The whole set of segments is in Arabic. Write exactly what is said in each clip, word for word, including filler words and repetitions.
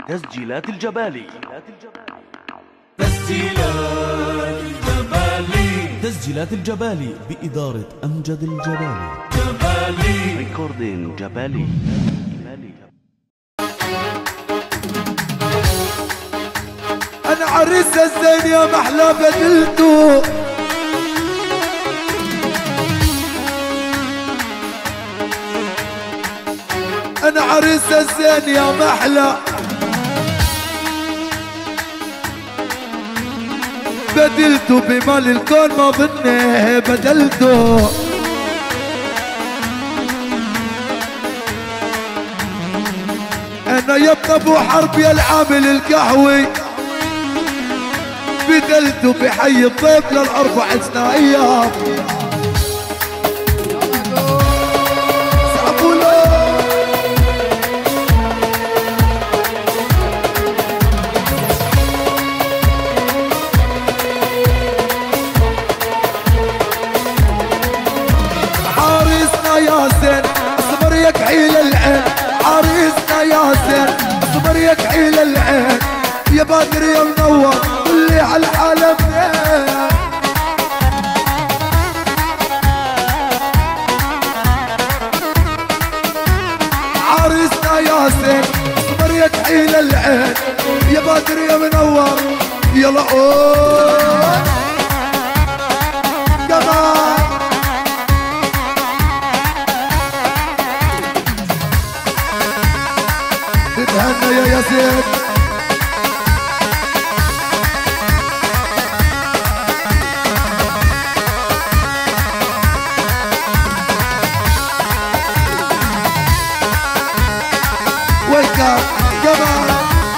تسجيلات الجبالي. تسجيلات الجبالي. تسجيلات الجبالي بإدارة أمجد الجبالي. جبالي ريكوردين جبالي. أنا عريس الزين يا محلى بدلته، أنا عريس الزين يا محلى بدلته بمال الكون ما ظنه بدلته. أنا يا ابن أبو حرب يا العامل القهوي بدلته بحي الضيف للأربع سنة أيام. عريسنا يا زين اصبر يا كحيل العين، عريسنا يا زين اصبر يا كحيل العين، يا بدر يا منور اللي على الحالة منين. عريسنا يا زين اصبر يا كحيل العين، يا بدر يا منور يلا اوه كمان تتهنى يا ياسين. ويلكم كمان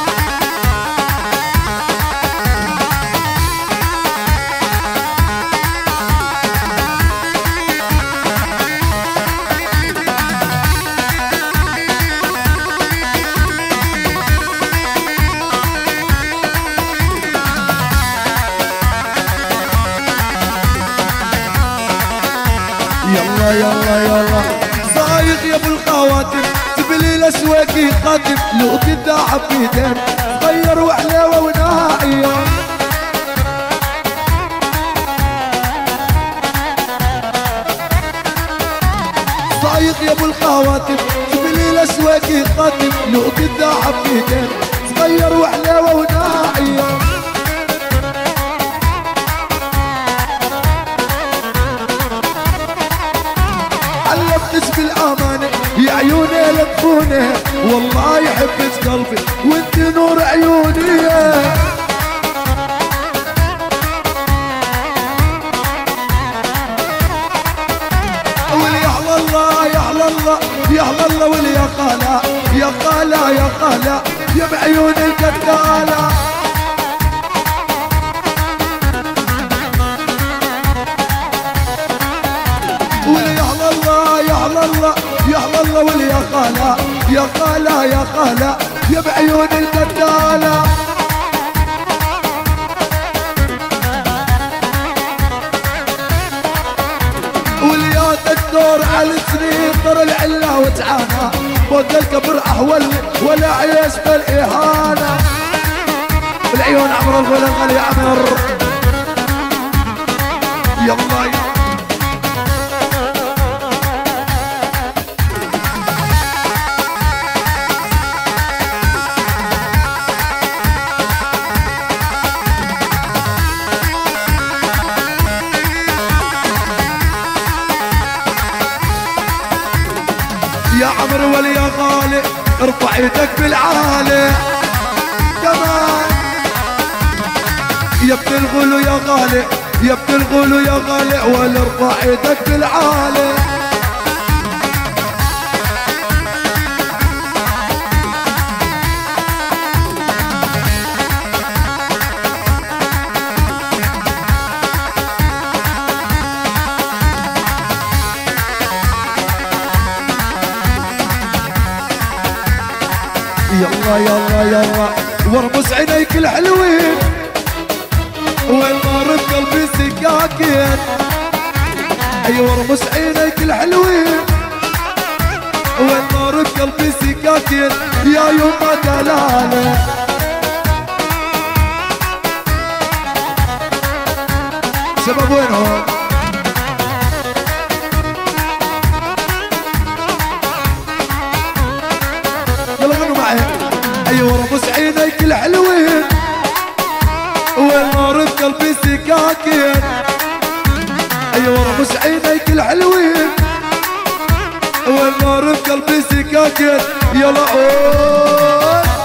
يلا يلا يلا صايغ يا ابو الخواتم تبلي الاسواقي خاتم لو كنت حبيتين غير وحلاوه ونهائيه. صايغ يا ابو الخواتم تبلي الاسواقي خاتم لو كنت حبيتين غير وحلاوه ونهائيه. علمتك بالامانه يا عيوني لطفونه والله يحبك قلبي وانت نور عيوني. ولي يحلى الله يحلى الله يحلى الله ولي يا خاله يا خاله يا خاله يا بعيون القتاله. ولي يحلى الله يحلى الله يحلى الله ولي يا خاله يا خاله يا خاله يا بعيون القتاله. وليات الدور على السنين طر العلا وتعانى فوق الكبر احول ولا عيش بالاهانه. العيون عمر الغلا غلي عمر يلا يا عمر ولي يا غالي ارفع ايدك بالعالي كمان يا ابن الغلو يا غالي يا ابن الغلو يا غالي ولا ارفع ايدك بالعالي. يلا يلا يلا وارمس عينيك الحلوين وين ما رد قلبي سكاكين. ايوه ارمس عينيك الحلوين والنار بقلبي سكاكين يا يما دلالة. الشباب وينهم؟ يلا غنوا معي. ايوه رب سعيدك الحلوين والنار في قلبي سكاكين. ايوه رب سعيدك الحلوين والنار في قلبي سكاكين. يلا قول